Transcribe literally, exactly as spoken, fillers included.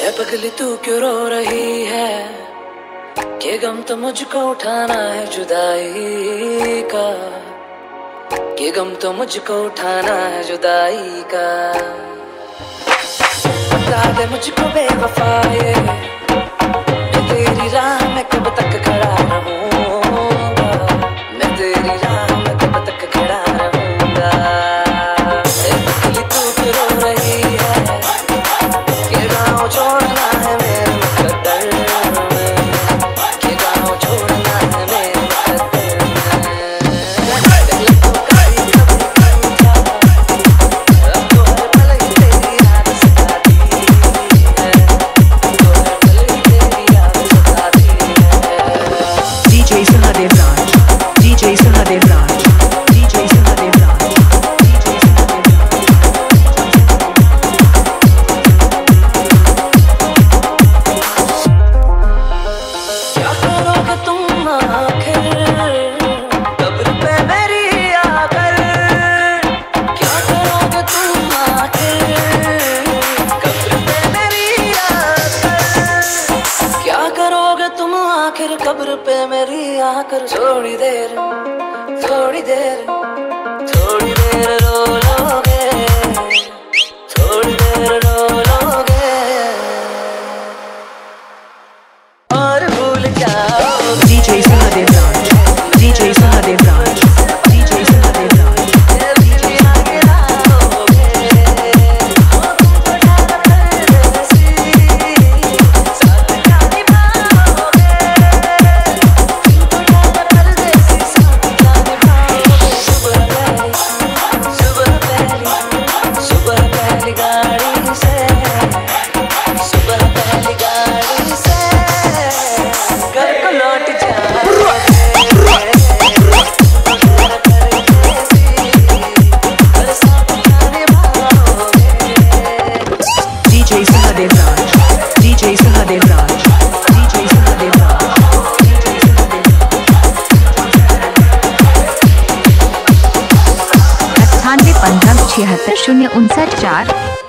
पगली तू क्यों रो रही है, ये गम तो मुझको उठाना है जुदाई का, ये गम तो मुझको उठाना है जुदाई का। बता दे मुझको बेवफाए, मैं तेरी राह में कब तक खड़ा रहूंगा, मैं तेरी राह में कब तक खड़ा रहूंगा। पगली तू क्यों रो रही है, ये गाँव छोड़ना है मेरे मुकद्दर में, ये गाँव छोड़ना है मेरे मुकद्दर में। पहले तो कभी कभी गम था, अब तो हर पल ही तेरी याद सताती है, तो हर पल ही तेरी याद सताती है। DJ Sahdev Raj, DJ Sahdev Raj, DJ Sahdev Raj, DJ Sahdev क्या करोगे तुम आखिर कब्र पे मेरी आकर, क्या करोगे तुम आखिर कब्र पे मेरी आकर, क्या करोगे तुम आखिर कब्र पे मेरी आकर। थोड़ी देर थोड़ी देर थोड़ी देर रो लोगे, थोड़ी देर रो लोगे और भूल जाओगे। DJ Sahdev Raj, DJ Sahdev Raj, DJ Sahdev Raj, तेरी आगे आओगे, हो तुमको डाल परदेसी, साथ क्या निभाओगे, तुमको डाल परदेसी, साथ क्या निभाओगे। सुबह पहली सुबह पहली सुबह पहली गाड़ी से, सुबह पहली गाड़ी से घर को लौट जाओगे। DJ Sahdev Raj, DJ Sahdev Raj, DJ Sahdev Raj, DJ Sahdev Raj. अट्ठानवे पंद्रह छिहत्तर शून्य उनसठ चार।